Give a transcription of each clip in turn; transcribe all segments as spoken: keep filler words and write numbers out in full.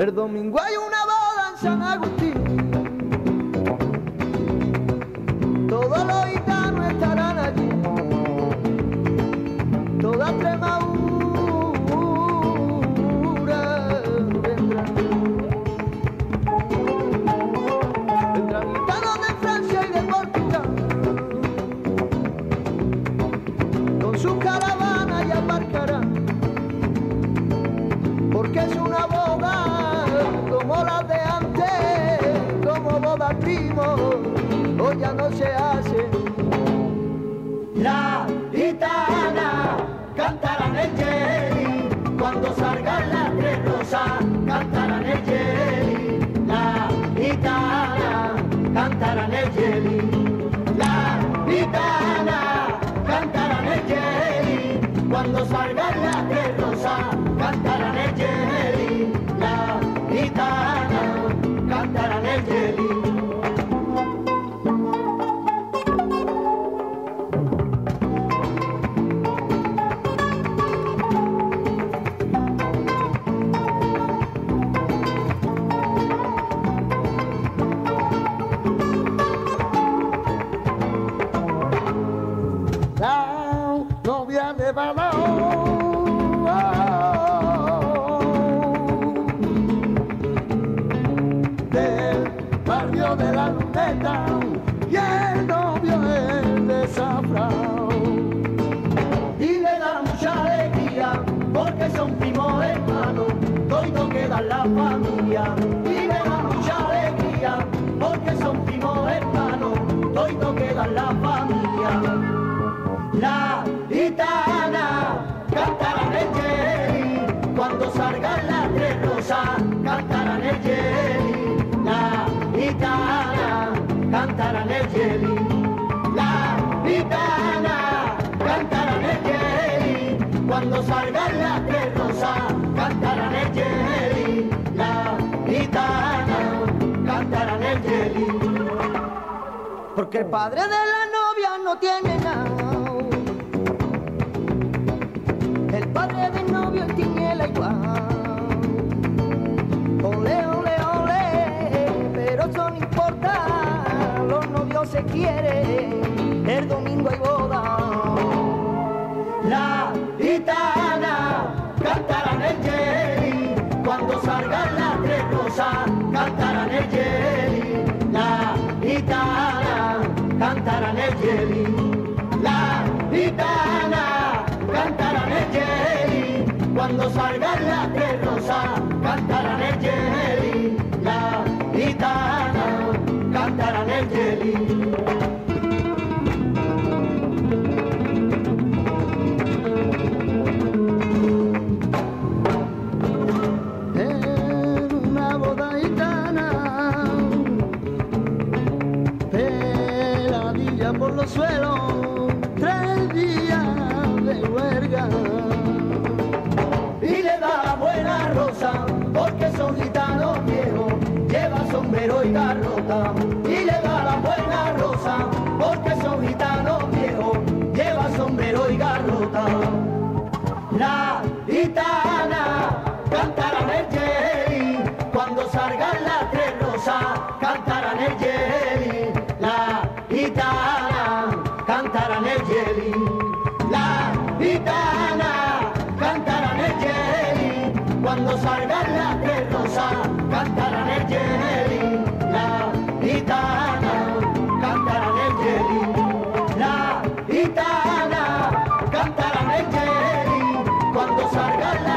El domingo hay una boda en San Agustín. Todos los gitanos estarán allí. Toda Extremadura vendrán. Vendrán gitanos de Francia y de Portugal. Con sus caravanas ya embarcarán. Porque es una boda como las de antes, como boda primo, hoy ya no se hace. La gitana cantarán el yeli, cuando salgan las tres rosas cantarán el yeli. La gitana cantarán el yeli. La gitana cantarán el yeli, cuando salgan las tres rosas cantarán el yeli. La gitana cantarán el yeli. La novia de Badajoz del barrio de la Luneta, y el novio es de Zafrao. Y le da mucha alegría porque son primos hermanos, todos quedan la familia. Y le da mucha alegría porque son primos hermanos, todos quedan la familia. La gitana cantarán el yeli, cuando salgan las tres rosas cantarán el yeli. La gitana cantarán el yeli. La gitana cantarán el yeli, cuando salgan las tres rosas cantarán el yeli. La gitana cantarán el yeli. Porque el padre de la novia no tiene nada. El padre del novio tiene la igual. Ole, ole, ole, pero eso no importa. Los novios se quieren, el domingo hay boda. La gitana cantarán el yeli, cuando salgan las tres rosas cantarán el yeli. La gitana cantarán el yeli. La gitana cantarán el yeli, cuando salgan las tres rosas cantarán el yeli. La gitana cantarán el yeli. Por los suelos, tres días de huelga. Y le da la buena rosa, porque son gitanos viejos, lleva sombrero y garrota. Y le da la buena rosa, porque son gitanos viejos, lleva sombrero y garrota. La gitana cantarán el yeli, cuando salgan las tres rosas cantarán el yeli. La gitana cantarán el yeli. La gitana cantarán el yeli, cuando salgan las tres rosas cantarán el yeli. La gitana cantarán el yeli. La gitana cantarán el yeli, cuando salgan las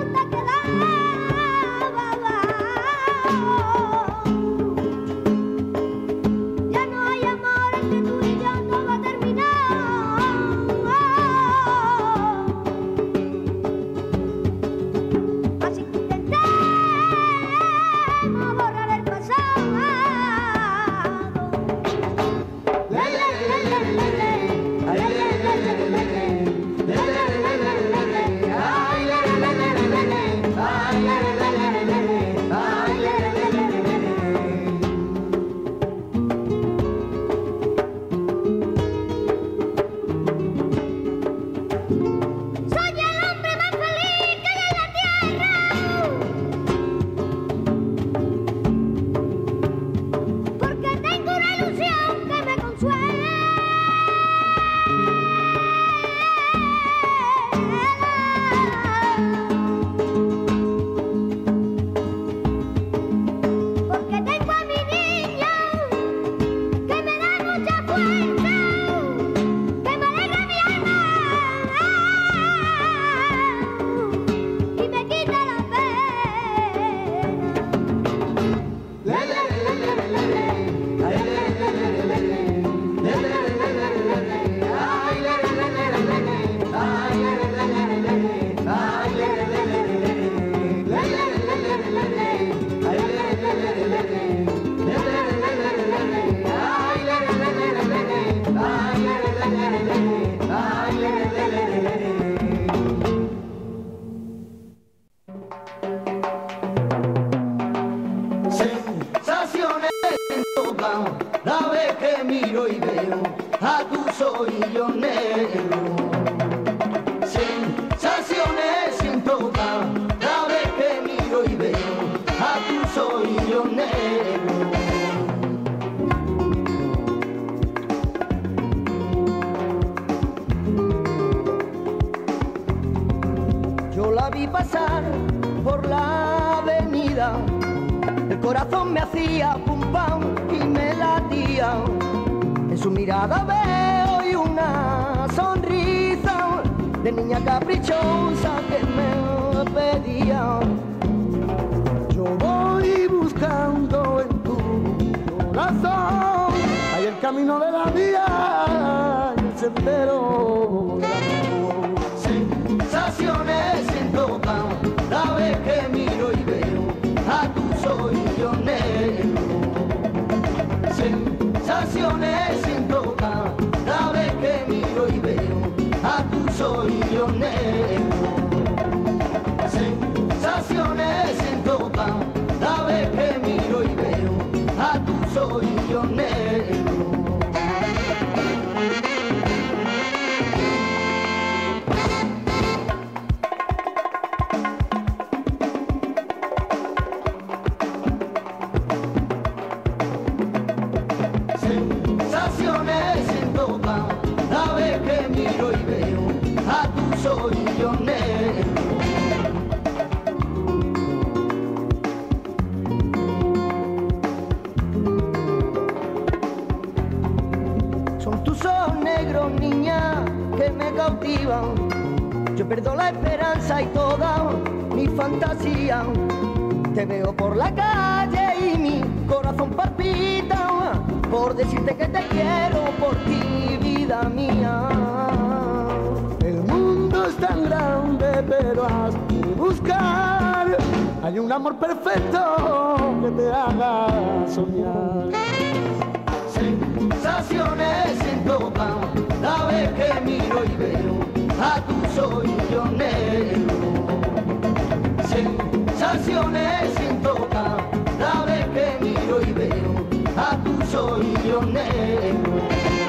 Yo perdo la esperanza y toda mi fantasía. Te veo por la calle y mi corazón palpita por decirte que te quiero, por ti, vida mía. El mundo es tan grande, pero has de buscar. Hay un amor perfecto que te haga soñar. Sensaciones sin tocar, la vez que miro y veo a tus ojos negros. Sensaciones sin tocar, la vez que miro y veo a tus ojos negros.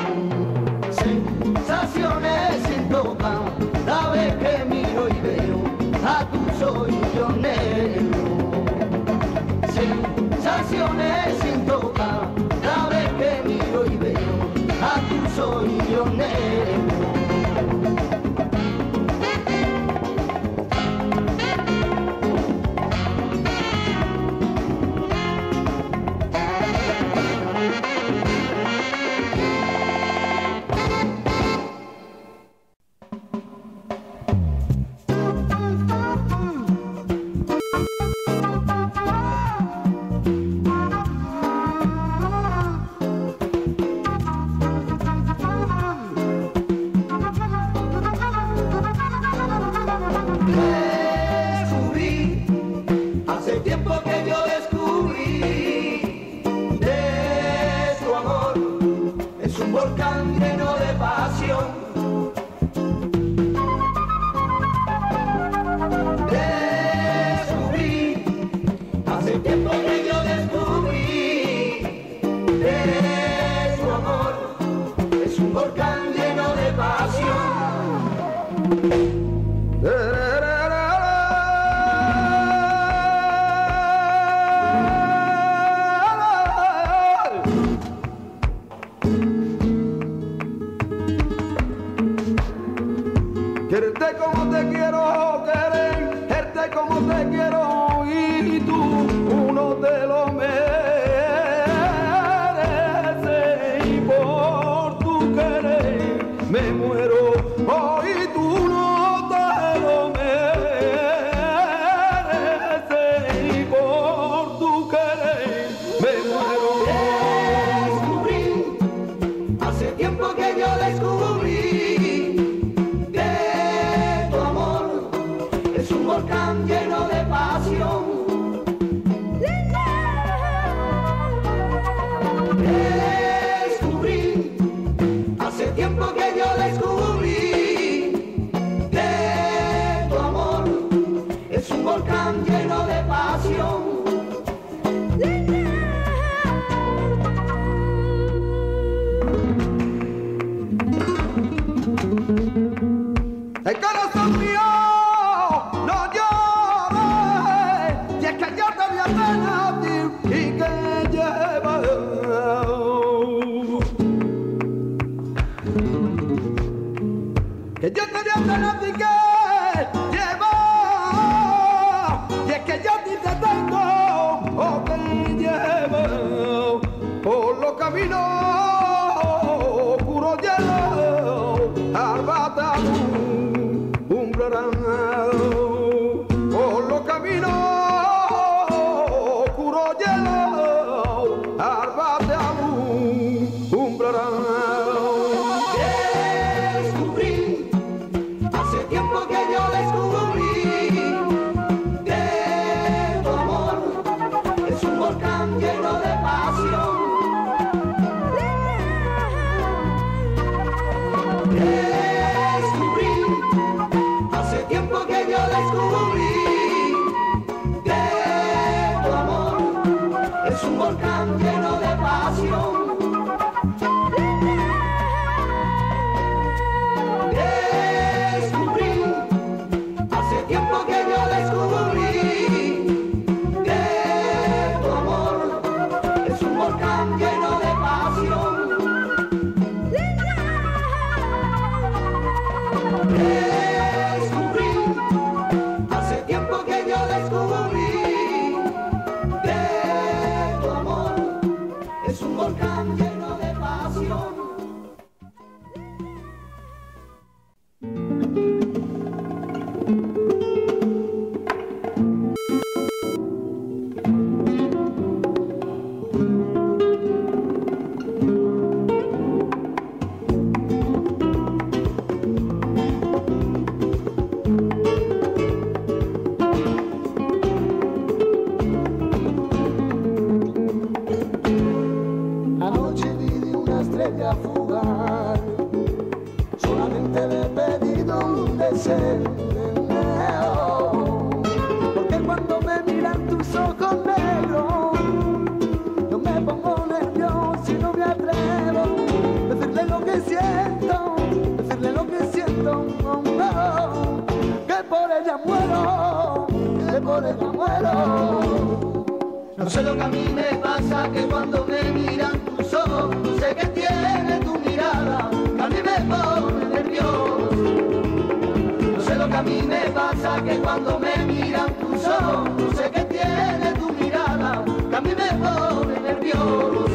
Sensaciones sin tocar, la vez que miro y veo a tus ojos negros. Sensaciones sin tocar, la vez que miro y veo a tus ojos negros. tiempo que yo descubrí de tu amor, es un volcán lleno de pasión. Descubrí, hace tiempo que yo descubrí de tu amor, es un volcán lleno de pasión. Quererte como te quiero querer, quererte como te quiero y tú, uno te lo mereces y por tu querer me muero, hoy tú no te lo mereces y por tu querer me muero. Descubrí, hace tiempo que yo descubrí un volcán lleno de pasión. Descubrí, hace tiempo que yo descubrí que tu amor es un volcán lleno de pasión. El corazón mío no llores, y es que yo te voy a tener a ti y que lleva. Que yo te voy a tener a ti que lleva, y es que yo a ti te tengo, oh que lleva, por los caminos oscuros llenos, arbatado. Por los caminos oscuros llenos, arbate alumbrarán. Descubrí, hace tiempo que yo descubrí que tu amor es un volcán lleno de pasión. Descubrí, hace tiempo que yo descubrí que tu amor es un volcán lleno de pasión. Descubrí, hace tiempo que yo descubrí que tu amor es un volcán lleno de pasión. Descubrí, hace tiempo que yo descubrí que tu amor es un volcán lleno de pasión. Anoche vi una estrella fugaz, solamente le he pedido un deseo, porque cuando me miran tus ojos negros, yo me pongo nervioso y no me atrevo a decirle lo que siento, decirle lo que siento, oh, no, que por ella muero, que por ella muero. No sé lo que a mí me pasa, que cuando me miran tus ojos, no sé qué tiene tu mirada, que a mí me pone nervioso. No sé lo que a mí me pasa, que cuando me miran tus ojos, no sé qué tiene tu mirada, que a mí me pone nervioso.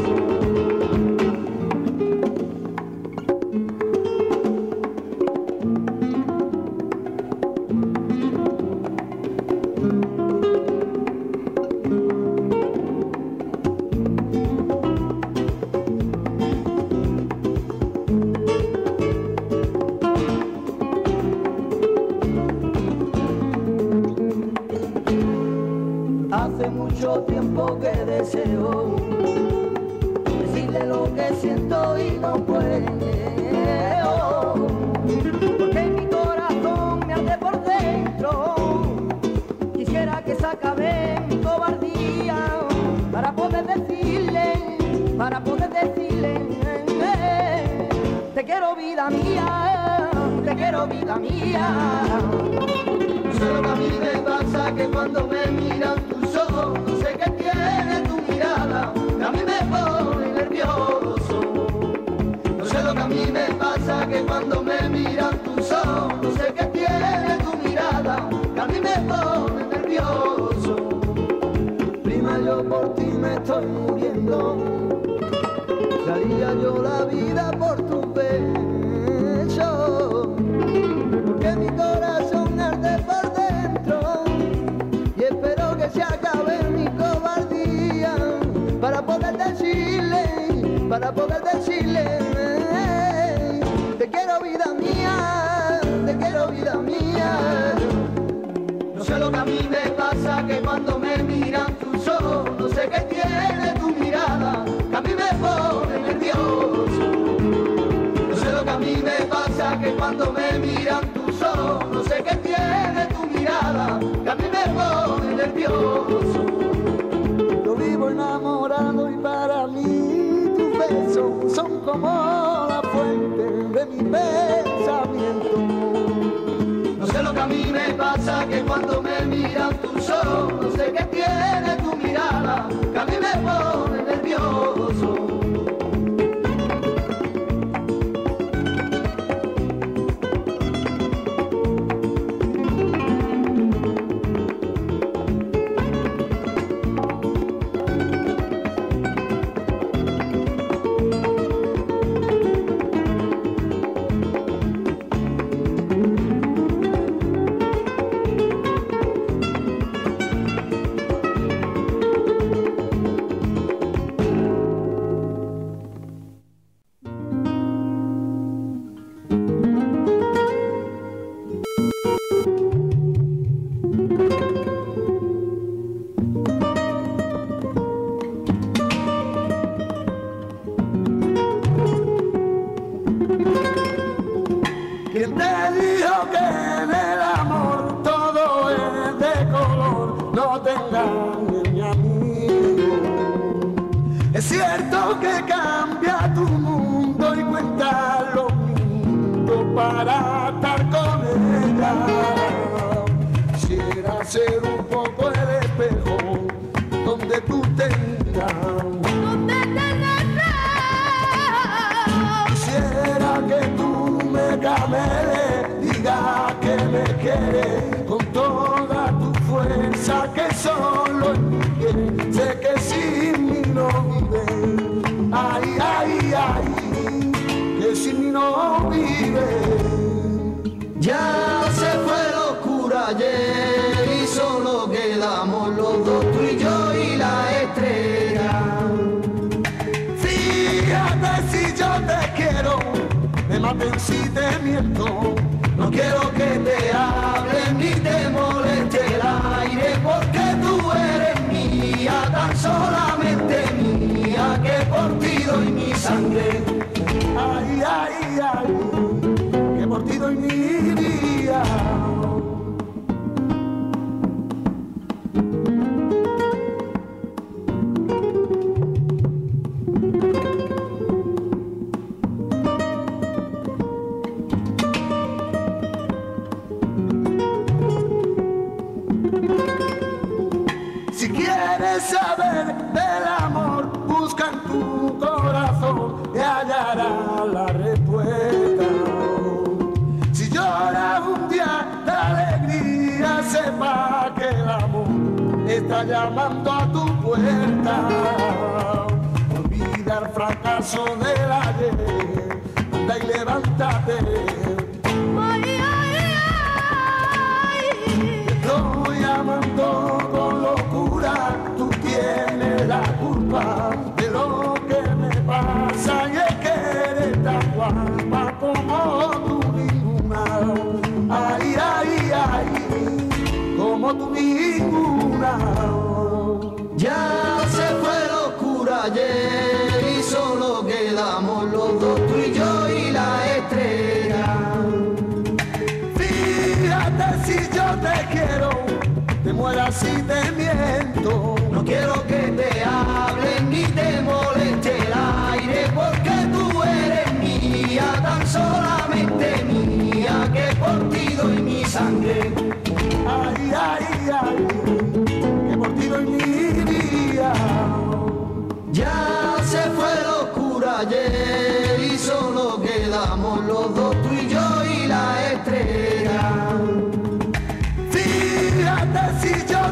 Hace Hace mucho tiempo que deseo decirle lo que siento y no puedo, porque mi corazón me arde por dentro. Quisiera que se acabe mi cobardía para poder decirle, para poder decirle te quiero vida mía, te quiero vida mía. No sé lo que a mí me pasa, que cuando me miran tus ojos, no sé qué tiene tu mirada, que a mí me pone nervioso. No sé lo que a mí me pasa, que cuando me miran tus ojos, no sé qué tiene tu mirada, que a mí me pone nervioso. Prima, yo por ti me estoy muriendo, daría yo la vida por tus besos, porque mi corazón arde por dentro y espero que se acabe mi cobardía para poder decirle, para poder decirle te quiero vida mía, te quiero vida mía. No sé lo que a mí me pasa, que cuando me miran tus ojos, no sé qué tiene tu mirada, que a mí me pone nervioso. No sé lo que a mí me pasa, que cuando me miran tus ojos, no sé qué tiene tu mirada, que a mí me pone nervioso. Yo vivo enamorado y para mí tus besos son como la fuente de mi pensamiento. No sé lo que a mí me pasa, que cuando me miran tus ojos, no sé qué tiene tu mirada, que a mí me pone nervioso. ¿Quién te dijo que en el amor todo es de color? No te engañes, mi amigo. Es cierto que cambia tu mundo y cuenta los minutos para estar con ella. Quisiera ser un poco el espejo donde tú te miras. Quisiera que tú me cameles, diga que me quieres con toda tu fuerza, que solo en mi piel sé que sin mí no vive. Ay, ay, ay, que sin mí no vive. Ya se fue la oscura ayer y solo quedamos los dos, tú y yo y la estrella. Fíjate si yo te quiero, me maten si te miento. No quiero que te hable ni te moleste el aire, porque tú eres mía, tan solamente mía, que por ti doy mi sangre. Ay, ay, ay, que por ti doy mi vida. Si quieres saber del amor, busca en tu corazón y hallará la respuesta. Si lloras un día de alegría, sepa que el amor está llamando a tu puerta. Olvida el fracaso del ayer, anda y levántate. Estoy amando con locura, tú tienes la culpa de lo que me pasa, y es que eres tan guapa como tú ninguna. Ay, ay, ay, como tú ninguna.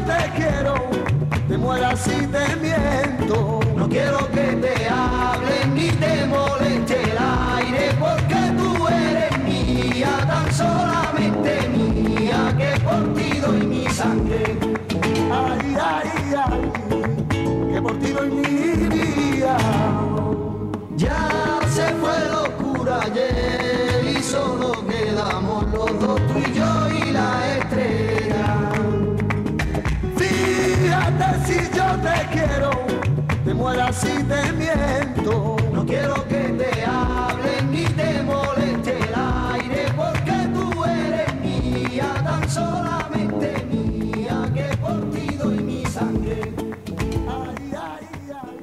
te quiero, te mueras si te miento. No quiero que te hablen ni te moleste el aire, porque tú eres mía, tan solamente mía, que por ti doy mi sangre. Ay, ay, ay, que por ti doy mi vida. Ya se fue locura ayer y solo quedamos los dos, tú y yo y la estrella. Fíjate si yo te quiero, te mueras si te miento. No quiero que te hablen ni te moleste el aire, porque tú eres mía, tan solamente mía, que por ti doy mi sangre. Ay, ay, ay.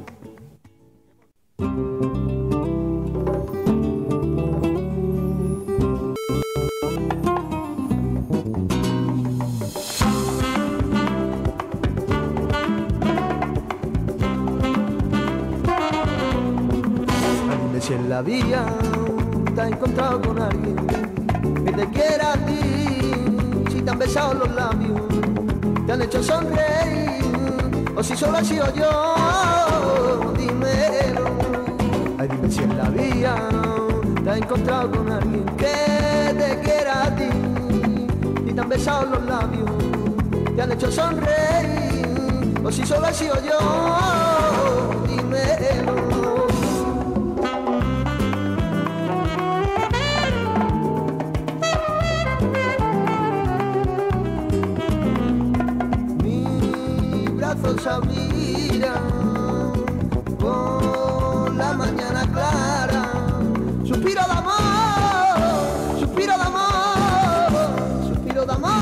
Dime si en la vía te has encontrado con alguien que te quiera a ti, si te han besado los labios, te han hecho sonreír, o si solo he sido yo, dímelo. Ay, dime si en la vía te has encontrado con alguien que te quiera a ti, si te han besado los labios, te han hecho sonreír, o si solo he sido yo, dímelo. Se abrirán con la mañana clara, suspiro de amor, suspiro de amor, suspiro de amor.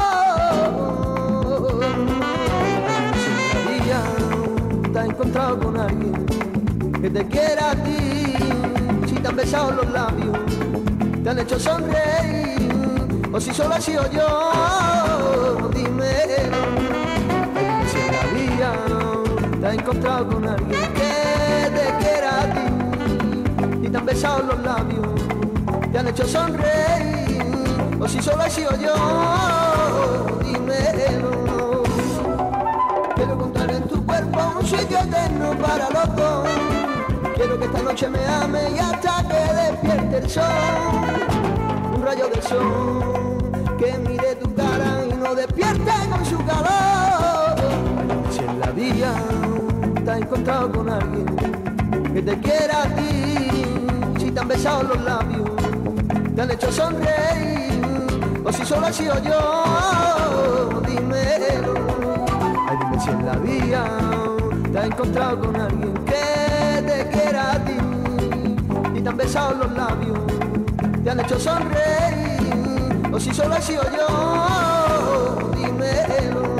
Si un día te has encontrado con alguien que te quiera a ti, si te han besado los labios, te han hecho sonreír, o si solo he sido yo, dímelo. Si en la vía te has encontrado con alguien que te quiera a ti y te han besado los labios, te han hecho sonreír, o si solo he sido yo, dímelo. Quiero encontrar en tu cuerpo un sitio eterno para los dos. Quiero que esta noche me ame y hasta que despierte el sol, un rayo del sol que mire tu cara y no despierte con su calor. Si en la vía te has encontrado con alguien que te quiera a ti, si te han besado los labios, te han hecho sonreír, o si solo he sido yo, dímelo. Ay, dime si en la vía te has encontrado con alguien que te quiera a ti, y te han besado los labios, te han hecho sonreír, o si solo he sido yo, dímelo.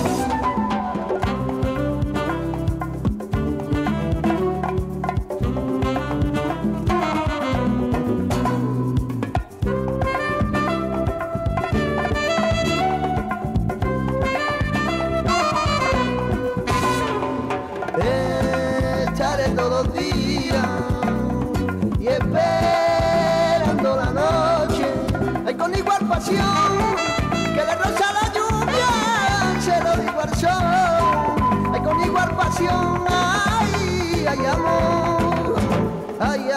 Estaré todos los días y esperando la noche, ay, con igual pasión que le roza la lluvia, se lo digo al sol, ay, con igual pasión, ay, ay, amor, ay,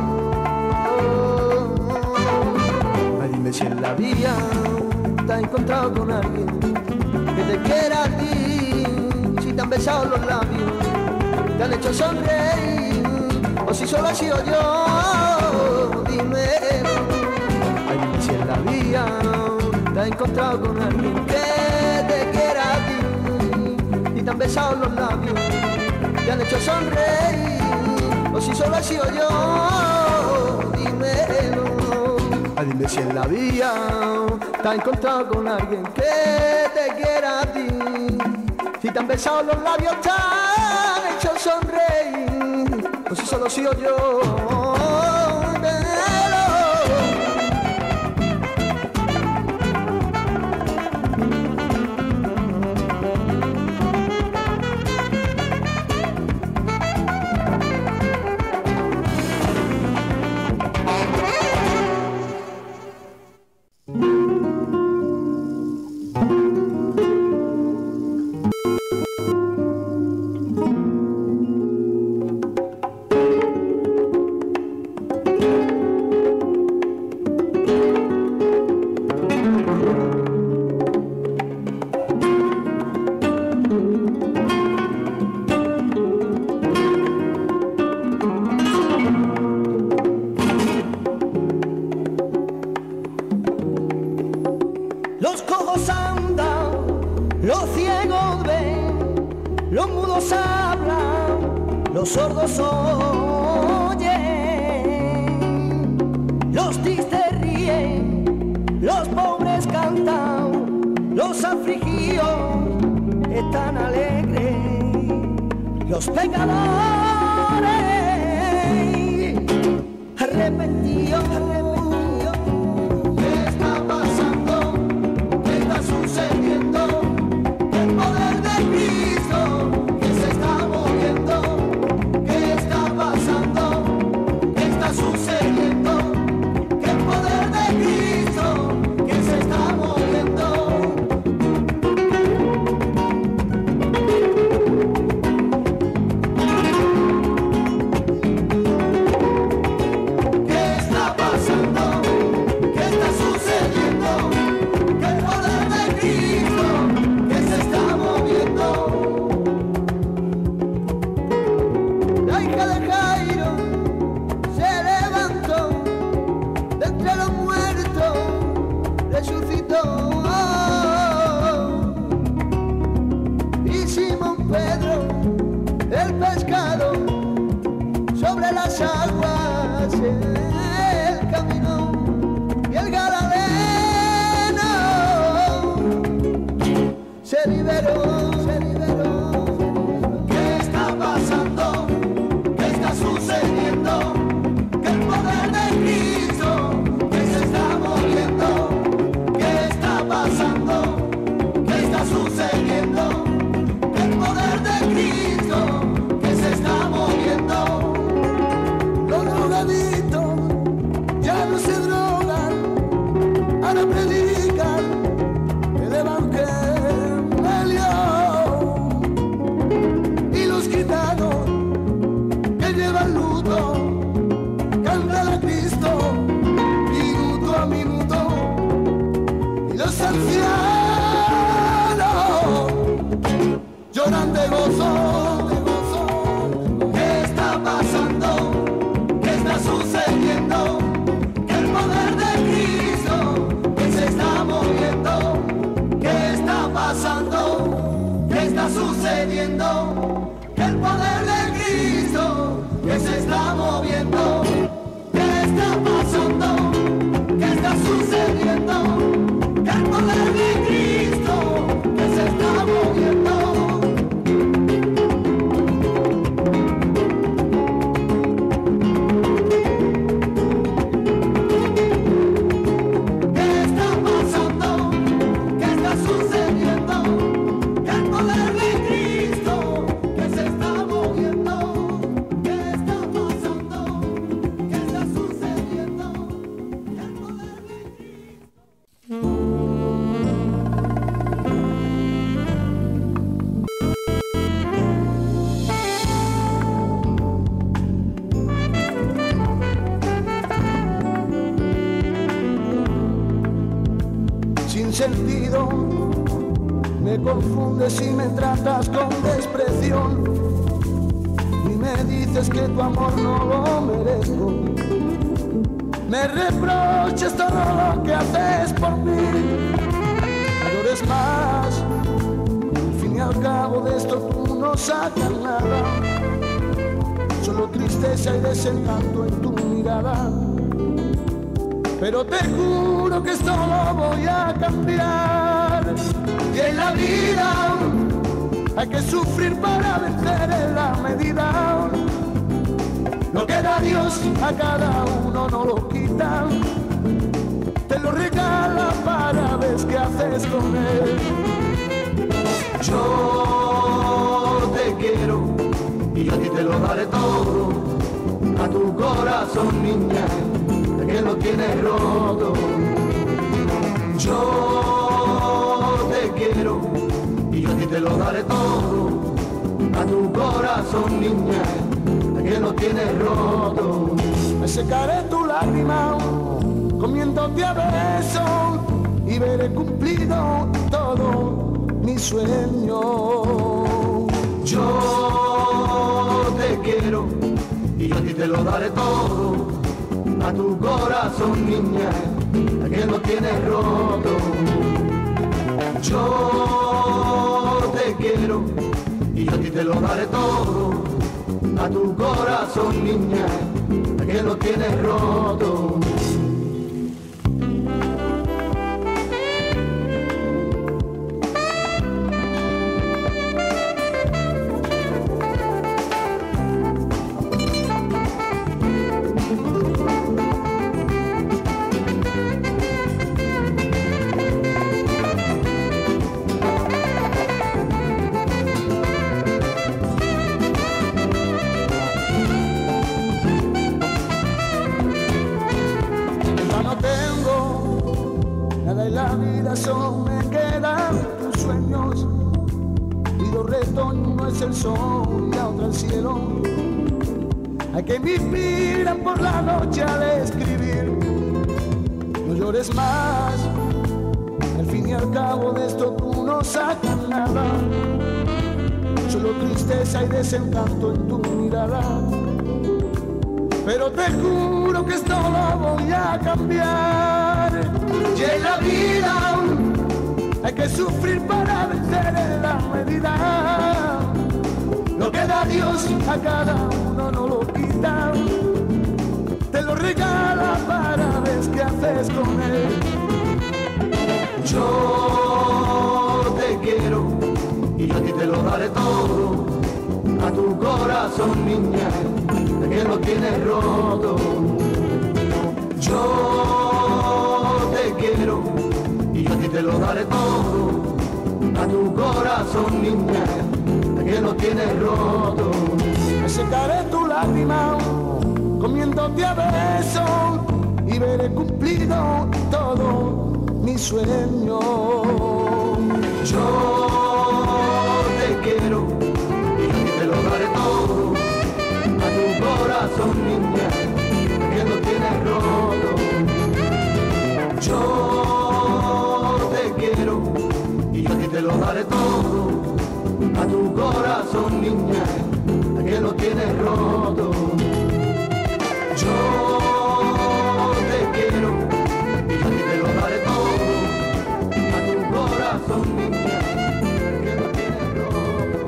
amor. Ay, dime si en la vía te has encontrado con alguien que te quiera a ti, si te han besado los labios, te han hecho sonreír, o si solo he sido yo, dímelo. Ay, dime si en la vía te has encontrado con alguien que te quiera a ti, y te han besado los labios, te han hecho sonreír, o si solo he sido yo, dímelo. Ay, dime si en la vía te has encontrado con alguien que te quiera a ti, si te han besado los labios, te han hecho sonreír, o si solo he sido yo, dímelo. Los cojos andan, los ciegos ven, los mudos hablan, los sordos oyen, los tristes ríen, los pobres cantan, los afligidos están alegres, los pecadores arrepentidos. ¿Qué está pasando? ¿Qué está sucediendo? El poder de Cristo que se está moviendo. ¿Qué está pasando? ¿Qué está sucediendo? Que el poder de Cristo que se está moviendo. ¿Qué está pasando? ¿Qué está sucediendo? Que el poder de Cristo que se está moviendo. La hija de Jairo se levantó de entre los muertos, resucitó. Y Simón Pedro, el pescado, sobre las aguas él caminó. Y el gadareno se liberó, se liberó. ¿Qué está pasando? ¿Qué está sucediendo? Que el poder de Cristo que se está moviendo. ¿Qué está pasando? ¿Qué está sucediendo? Que el poder de Cristo que se está moviendo. Los drogaditos ya no se drogan, ahora predican el evangelio. Y los gitanos que llevan luto cantan a Cristo minuto a minuto. Y los ancianos lloran de gozo, de gozo. ¿Qué está pasando? ¿Qué está sucediendo? Que el poder de Cristo que se está moviendo. ¿Qué está pasando? ¿Qué está sucediendo? Que el poder de Cristo que se está moviendo. ¿Qué está pasando? ¿Qué está sucediendo? Que el poder de Cristo que se está moviendo. ¿Qué está pasando? ¿Qué está sucediendo? Que el poder de Cristo que se está moviendo. ¿Qué está pasando? ¿Qué está sucediendo? Que el poder de Cristo. Sin sentido, me confundes y me tratas con desprecio, y me dices que tu amor no lo merezco. Me reproches todo lo que haces por mí, no llores más, al fin y al cabo de esto tú no sacas nada, solo tristeza y desencanto en tu mirada. Pero te juro que esto lo voy a cambiar. Y en la vida hay que sufrir para vencer en la medida. Lo que da Dios a cada uno no lo quita, te lo regala para ver qué haces con él. Yo te quiero y yo a ti te lo daré todo, a tu corazón, niña, que lo tienes roto. Yo te quiero y yo a ti te lo daré todo, a tu corazón, niña, que lo tienes roto. Me secaré tu lágrima comiéndote a besos y veré cumplido todo mi sueño. te lo daré todo, a tu corazón, niña, a que lo tienes roto. Yo te quiero y yo a ti te lo daré todo, a tu corazón, niña, a que lo tienes roto. Solo me quedan tus sueños y los restos, uno es el sol y la otra el cielo. Hay que me inspiran por la noche al escribir. No llores más, al fin y al cabo de esto tú no sacas nada, solo tristeza y desencanto en tu mirada. Pero te juro que esto lo voy a cambiar. Y en la vida hay que sufrir para vencer en la medida. Lo que da Dios a cada uno no lo quita, te lo regala para ver qué haces con él. Yo te quiero y yo a ti te lo daré todo, a tu corazón, niña, que lo tienes roto. Yo te quiero y yo a ti te lo daré todo, a tu corazón, niña, que lo tienes roto. Me secaré tu lágrima comiéndote a besos y veré cumplido todo mi sueño. Yo te quiero y yo a ti te lo daré todo, a tu corazón, niña, que lo tienes roto. Yo te quiero y yo a ti te lo daré todo, a tu corazón, niña, que lo tienes roto. Yo te quiero y yo a ti te lo daré todo, a tu corazón, niña, que lo tienes roto.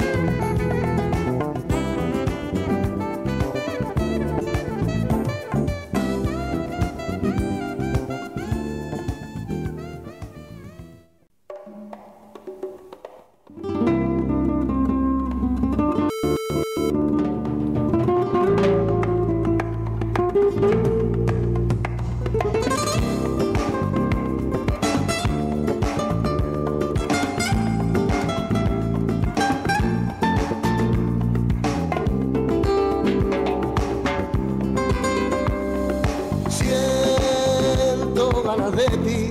De ti,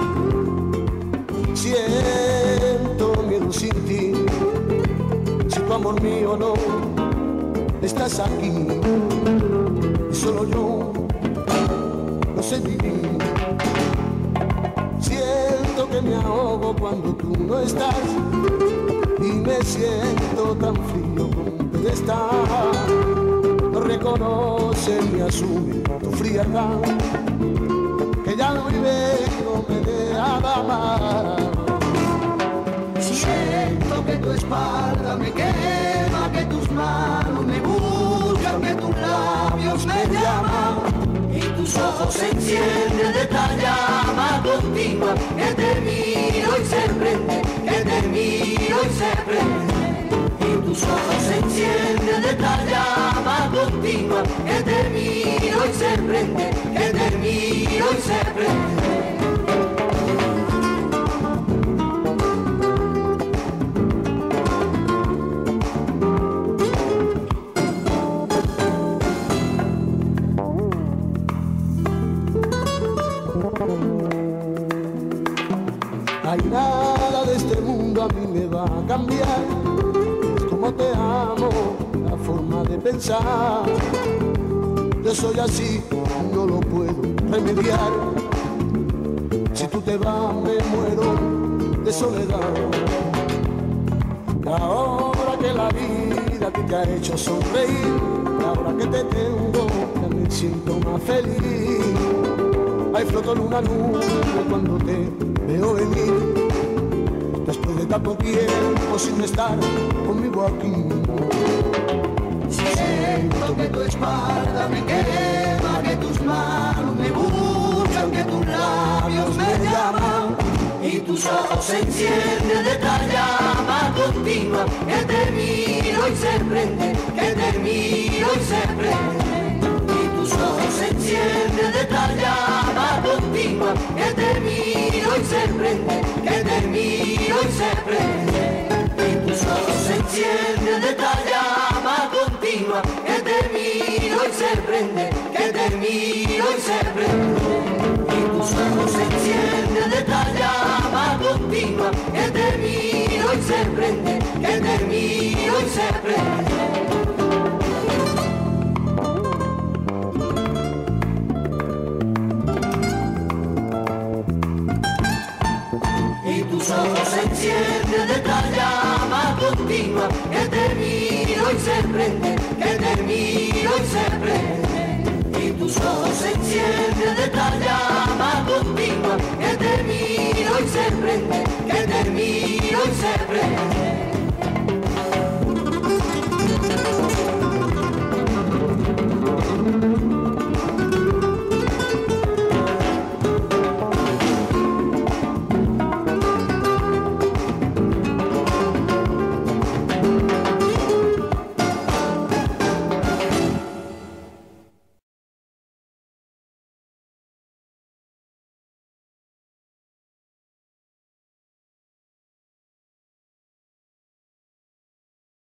siento miedo sin ti. Si tu amor mío no estás aquí, y solo yo no sé vivir. Siento que me ahogo cuando tú no estás y me siento tan frío como un pedestal. No reconoce ni asume tu frialdad, que ya no vive, no me deja amar. Siento que tu espalda me quema, que tus manos me buscan, que tus labios me llaman y tus ojos se encienden de esta llama continua que te miro y se prende, que te miro y se prende. Y tus ojos se encienden de esta llama continua que te miro y se prende, que te miro y se prende. Hay nada de este mundo a mí me va a cambiar, es como te amo, la forma de pensar. Yo soy así, no lo puedo remediar. Si tú te vas me muero de soledad. Y ahora que la vida te ha hecho sonreír, ahora que te tengo ya me siento más feliz. Ay, floto en una nube cuando te veo venir, después de tanto tiempo sin estar conmigo aquí. Siento que tu espalda me quema, que tus manos me buscan, que tus labios me llaman y tus ojos se encienden de esta llama continua que te miro y se prende, que te miro y se prende. Y tus ojos se encienden de esta llama continua que te miro y se prende, que te miro y se prende. Y tus ojos se encienden de esta llama continua que te miro y se prende, que te miro y se prende. Y tus ojos se encienden de esta llama continua que te miro y se prende, que te miro y se prende. Tus ojos se encienden de esta llama continua que te miro y se prende, que te miro y se prende. Y tus ojos se encienden de esta llama continua que te miro y se prende, que te miro y se prende.